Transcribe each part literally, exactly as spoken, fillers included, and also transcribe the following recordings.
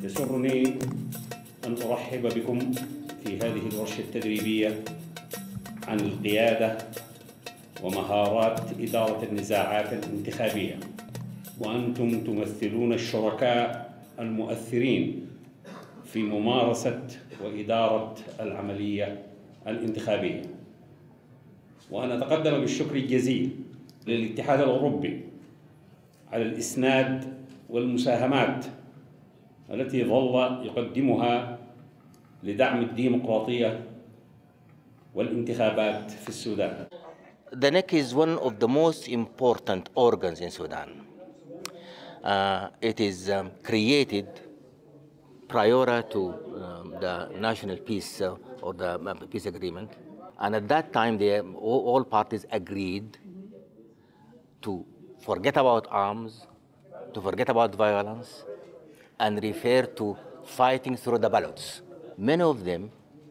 يسرني أن أرحب بكم في هذه الورشة التدريبية عن القيادة ومهارات إدارة النزاعات الانتخابية، وأنتم تمثلون الشركاء المؤثرين في ممارسة وإدارة العملية الانتخابية. وأنا أتقدم بالشكر الجزيل للاتحاد الأوروبي على الإسناد والمساهمات التي ظل يقدمها لدعم الديمقراطية والانتخابات في السودان. The N E C is one of the most important organs in Sudan. Uh, it is um, created prior to um, the national peace uh, or the uh, peace agreement, and at that time they, all, all parties agreed to forget about arms, to forget about violence, and refer to fighting through the ballots. Many of them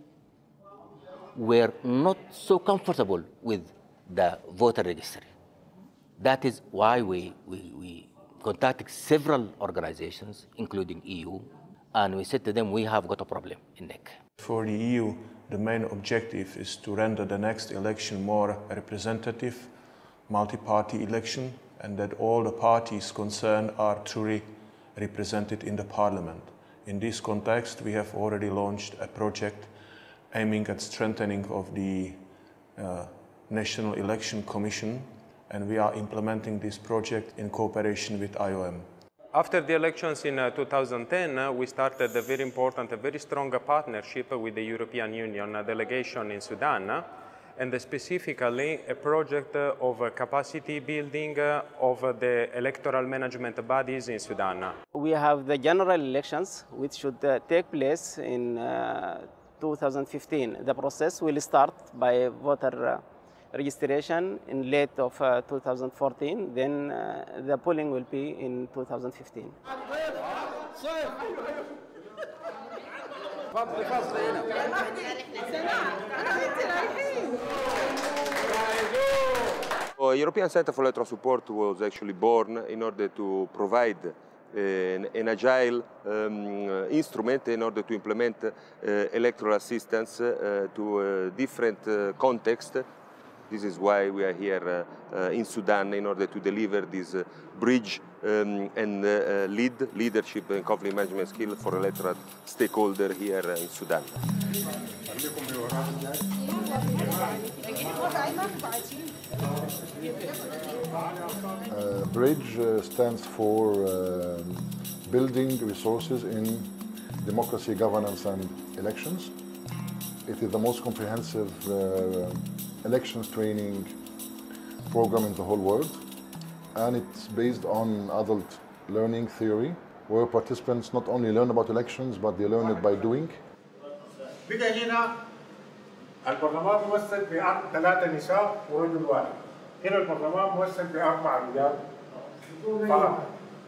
were not so comfortable with the voter registry. That is why we, we, we contacted several organizations, including E U, and we said to them, we have got a problem in N E C. For the E U, the main objective is to render the next election more representative, multi-party election, and that all the parties concerned are truly represented in the parliament. In this context, we have already launched a project aiming at strengthening of the uh, National Election Commission, and we are implementing this project in cooperation with I O M. After the elections in uh, two thousand ten, uh, we started a very important, a very strong partnership with the European Union uh, delegation in Sudan, uh, and specifically a project uh, of uh, capacity building uh, of uh, the electoral management bodies in Sudan. We have the general elections, which should uh, take place in uh, two thousand fifteen. The process will start by voter uh, registration in late of uh, two thousand fourteen, then uh, the polling will be in two thousand fifteen. The European Center for Electoral Support was actually born in order to provide an, an agile um, instrument in order to implement uh, electoral assistance uh, to uh, different uh, contexts. This is why we are here uh, uh, in Sudan in order to deliver this uh, bridge um, and uh, lead leadership and conflict management skill for electoral stakeholders here uh, in Sudan. Uh, bridge uh, stands for uh, building resources in democracy, governance and elections. It is the most comprehensive uh, elections training program in the whole world, and it's based on adult learning theory, where participants not only learn about elections, but they learn it by doing. البرلمان موثق بثلاثة نساء ورجل واحد. هنا البرلمان موثق بأربع رجال فقط.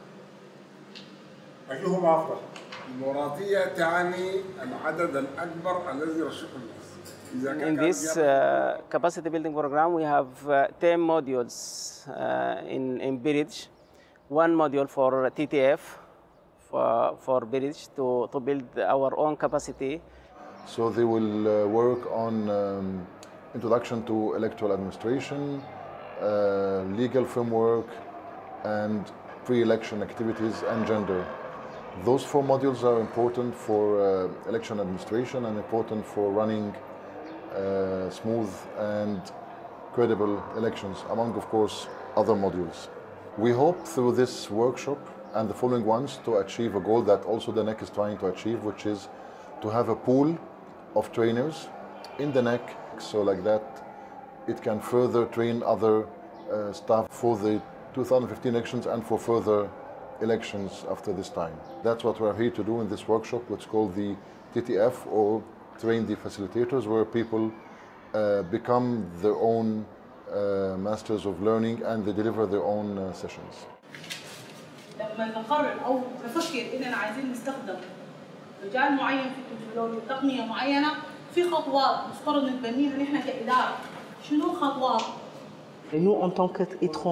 أيهما أفضل؟ الديمقراطية تعني العدد الأكبر الذي يرشح الناس. In this uh, capacity building program, we have uh, ten modules uh, in, in Bridge. One module for T T F, for, for Bridge, to, to build our own capacity. So they will uh, work on um, introduction to electoral administration, uh, legal framework, and pre-election activities and gender. Those four modules are important for uh, election administration and important for running uh, smooth and credible elections, among, of course, other modules. We hope through this workshop and the following ones to achieve a goal that also the N E C is trying to achieve, which is to have a pool of trainers in the N E C, so like that it can further train other uh, staff for the two thousand fifteen elections and for further elections after this time. That's what we're here to do in this workshop, what's called the T T F, or Train the Facilitators, where people uh, become their own uh, masters of learning and they deliver their own uh, sessions. لما نقرر أو نفكر إننا عايزين نستخدم رجال معين في التكنولوجيا تقنية معينة، في خطوات مفترض نتبنيها نحن كإدارة. شنو الخطوات؟ Nous, en tant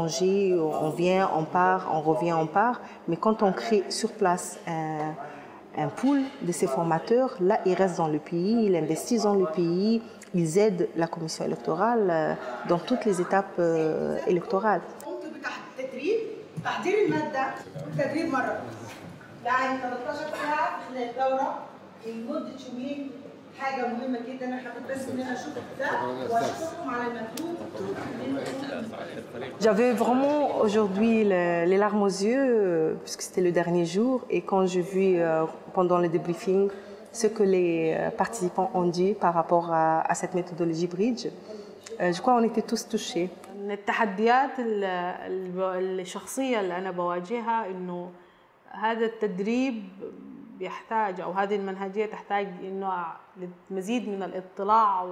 qu'étrangers, on vient, on part, on revient, on part. Mais quand on crée sur place un, un pool de ces formateurs. Là, ils restent dans le pays, ils investissent dans le pays, ils aident la commission électorale dans toutes les étapes électorales. تحضير المادة والتدريب مرة يعني ثلاثة عشر ساعة خلال الدورة لمدة يومين حاجة مهمة جدا انا حبيت بس ان انا اشوف ده واشوفكم على المجهود. J'avais vraiment aujourd'hui les larmes aux yeux puisque c'était le dernier jour et quand j'ai vu pendant le débriefing ce que les participants ont dit par rapport à, à cette méthodologie bridge, je crois qu'on était tous touchés. من التحديات الشخصية اللي أنا بواجهها إنه هذا التدريب بيحتاج أو هذه المنهجية تحتاج إنه لمزيد من الاطلاع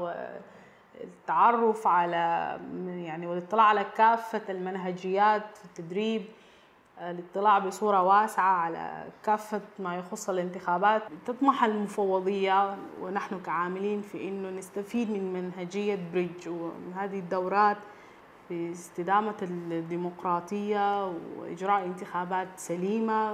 والتعرف على يعني والاطلاع على كافة المنهجيات في التدريب، الاطلاع بصورة واسعة على كافة ما يخص الانتخابات. تطمح المفوضية ونحن كعاملين في إنه نستفيد من منهجية بريدج ومن هذه الدورات في استدامة الديمقراطية وإجراء انتخابات سليمة.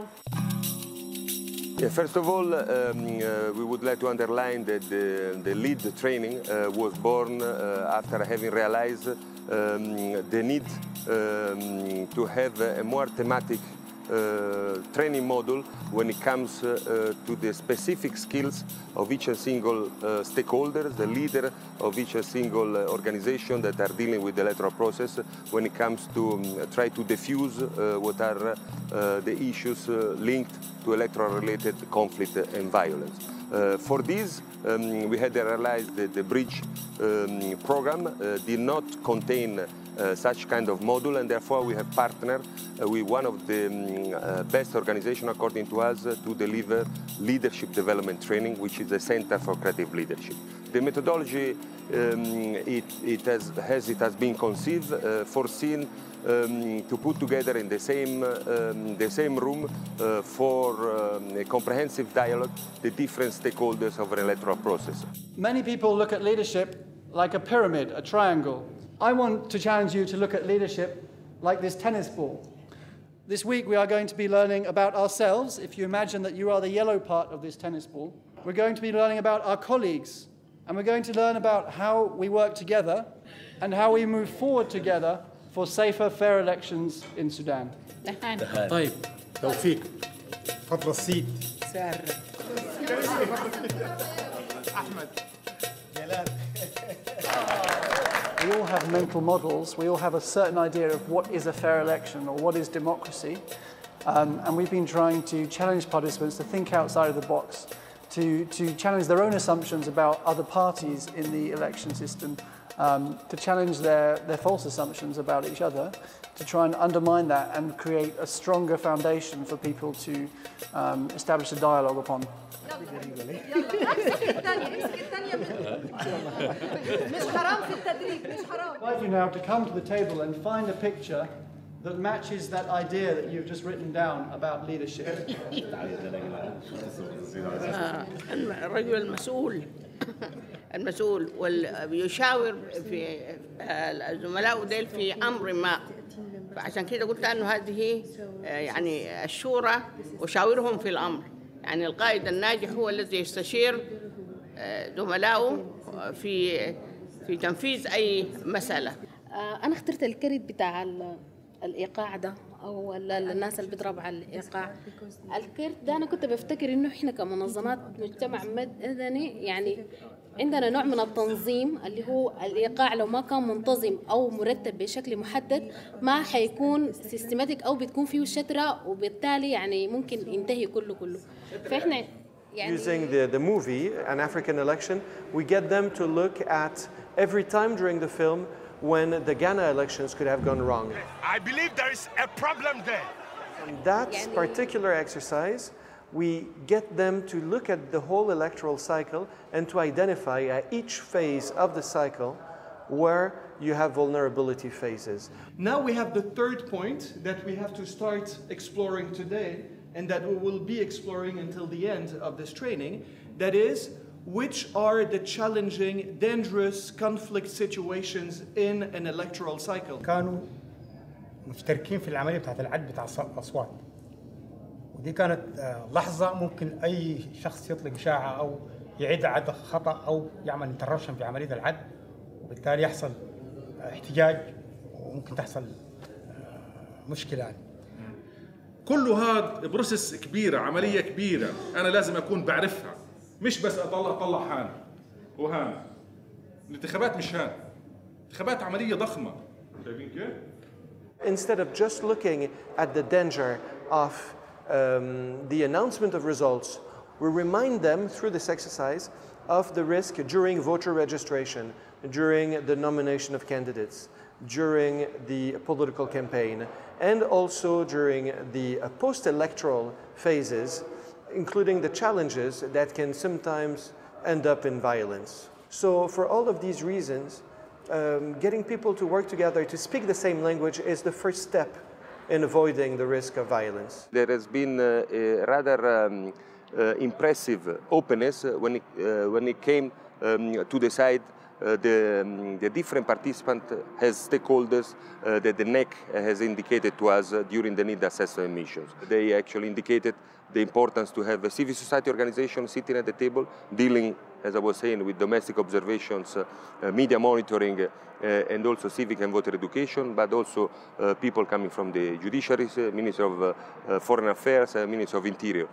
Yeah, first of all, um, uh, we would like to underline that the, the lead training uh, was born uh, after having realized um, the need um, to have a more thematic uh, training model when it comes uh, to the specific skills of each and single uh, stakeholder, the leader of each and single uh, organization that are dealing with the electoral process when it comes to um, try to diffuse uh, what are uh, the issues uh, linked to electoral-related conflict and violence. Uh, for this, um, we had realized that the bridge um, program uh, did not contain uh, such kind of module, and therefore we have partnered uh, with one of the um, uh, best organizations, according to us, uh, to deliver leadership development training, which is the Center for Creative Leadership. The methodology, um, it, it has, has, it has been conceived, uh, foreseen um, to put together in the same, um, the same room uh, for um, a comprehensive dialogue the different stakeholders of an electoral process. Many people look at leadership like a pyramid, a triangle. I want to challenge you to look at leadership like this tennis ball. This week we are going to be learning about ourselves. If you imagine that you are the yellow part of this tennis ball, we're going to be learning about our colleagues, and we're going to learn about how we work together and how we move forward together for safer, fair elections in Sudan. طيب توفيق فضل السيد أحمد جلال. We all have mental models. We all have a certain idea of what is a fair election or what is democracy. Um, and we've been trying to challenge participants to think outside of the box, to, to challenge their own assumptions about other parties in the election system, um, to challenge their, their false assumptions about each other, to try and undermine that and create a stronger foundation for people to um, establish a dialogue upon. I invite you now to come to the table and find a picture that matches that idea that you've just written down about leadership. الرجل المسؤول المسؤول ويشاور في الزملاء ديل في أمر ما، فعشان كده قلت أنه هذه يعني الشورى وشاورهم في الأمر. يعني القائد الناجح هو الذي يستشير زملائه في في تنفيذ أي مسألة. أنا اخترت الكريت بتاع الإيقاع ده أو الناس اللي بيضرب على الإيقاع. الكرت ده أنا كنت بفتكر إنه إحنا كمنظمات مجتمع مدني يعني عندنا نوع من التنظيم اللي هو الإيقاع لو ما كان منتظم أو مرتب بشكل محدد ما حيكون سيستماتيك أو بتكون فيه شترة وبالتالي يعني ممكن ينتهي كله كله. فإحنا يعني using the, the movie, An African Election, we get them to look at every time during the film when the Ghana elections could have gone wrong. I believe there is a problem there. From that particular exercise, we get them to look at the whole electoral cycle and to identify at each phase of the cycle where you have vulnerability phases. Now we have the third point that we have to start exploring today and that we will be exploring until the end of this training. That is, which are the challenging, dangerous conflict situations in an electoral cycle. كانوا مشتركين في العملية بتاعت العد بتاع الأصوات ودي كانت لحظة ممكن أي شخص يطلق إشاعة أو يعيد عد خطأ أو يعمل انتربشن في عملية العد، وبالتالي يحصل احتجاج وممكن تحصل مشكلة يعني. كل هذا بروسس كبيرة، عملية كبيرة، أنا لازم أكون بعرفها، مش بس أطلع أطلع هان وهان. الانتخابات مش هان، الانتخابات عملية ضخمة. شايفين كيف؟ Instead of just looking at the danger of um, the announcement of results, we remind them through this exercise of the risk during voter registration, during the nomination of candidates, during the political campaign, and also during the uh, post-electoral phases, including the challenges that can sometimes end up in violence. So for all of these reasons, um, getting people to work together to speak the same language is the first step in avoiding the risk of violence. There has been uh, a rather um, uh, impressive openness when it, uh, when it came um, to decide Uh, the, um, the different participants as stakeholders uh, that the N E C has indicated to us uh, during the need assessment missions. They actually indicated the importance to have a civil society organization sitting at the table, dealing, as I was saying, with domestic observations, uh, uh, media monitoring, uh, and also civic and voter education, but also uh, people coming from the judiciaries, uh, Ministry of uh, uh, Foreign Affairs, uh, Ministry of Interior.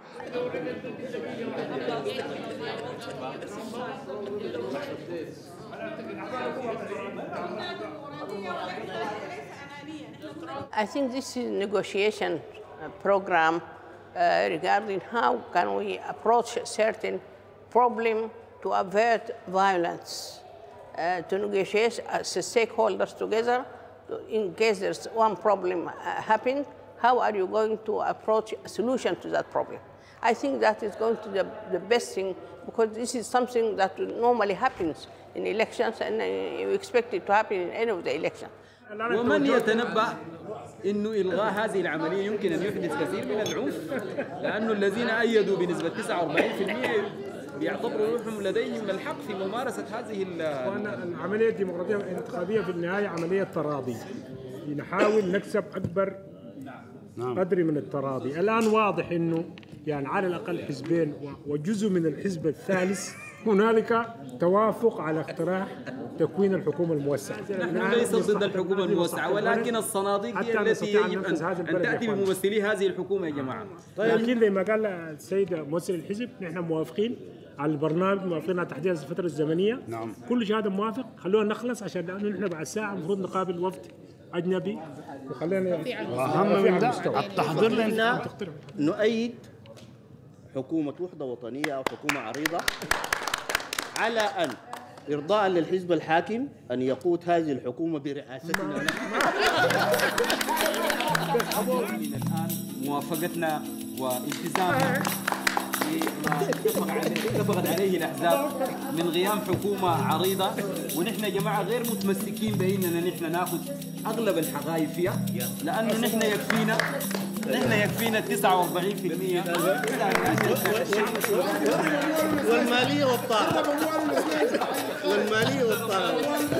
I think this is a negotiation program uh, regarding how can we approach a certain problem to avert violence, uh, to negotiate as stakeholders together. In case there's one problem uh, happening, how are you going to approach a solution to that problem? I think that is going to be the, the best thing, because this is something that normally happens in elections, and uh, you expect it to happen in any of the elections. ومن يتنبأ إنه إلغاء هذه العملية يمكن أن يحدث كثير من العنف، لأنه الذين أيدوا بنسبة تسعة وأربعين بالمئة بيعتبروا روحهم لديهم الحق في ممارسة هذه العملية الديمقراطية الانتخابية في النهاية عملية تراضي، نحاول نكسب أكبر قدر من التراضي. الآن واضح إنه يعني على الأقل حزبين وجزء من الحزب الثالث هنالك توافق على اقتراح تكوين الحكومة الموسعة. نحن ليس ضد الحكومة الموسعة، ولكن الصناديق هي التي يجب أن, أن تأتي بممثلي هذه الحكومة يا جماعة. لكن زي ما قال السيد ممثل الحزب، نحن موافقين على البرنامج، موافقين على تحديد الفترة الزمنية. نعم. كل شيء هذا موافق، خلونا نخلص عشان لأنه نحن بعد ساعة المفروض نقابل وفد أجنبي، وخلينا أهم من ده التحضير لنا نؤيد حكومة وحدة وطنية أو حكومة عريضة، على أن إرضاء للحزب الحاكم أن يقود هذه الحكومة برئاستنا. من الآن موافقتنا والتزامنا بما اتفقت عليه الأحزاب من قيام حكومة عريضة، ونحن يا جماعة غير متمسكين بأننا نحن ناخذ أغلب الحقائب فيها، لأنه نحن يكفينا نحن يكفينا تسعة وأربعين بالمئة والمالية والطاقة والمالية والطاقة.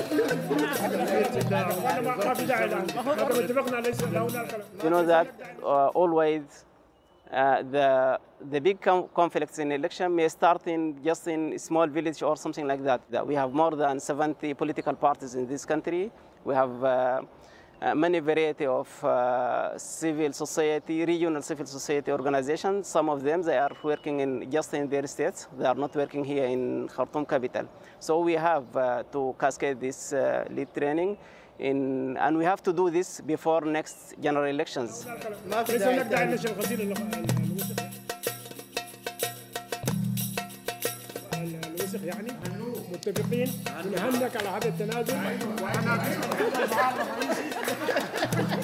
You know that uh, always uh, the the big conflicts in election may start in just in a small village or something like that. That we have more than seventy political parties in this country. We have uh, Uh, many variety of uh, civil society, regional civil society organizations. Some of them, they are working in just in their states. They are not working here in Khartoum capital. So we have uh, to cascade this uh, lead training, in, and we have to do this before next general elections. يعني متفقين ونهنئك على هذا التنازل.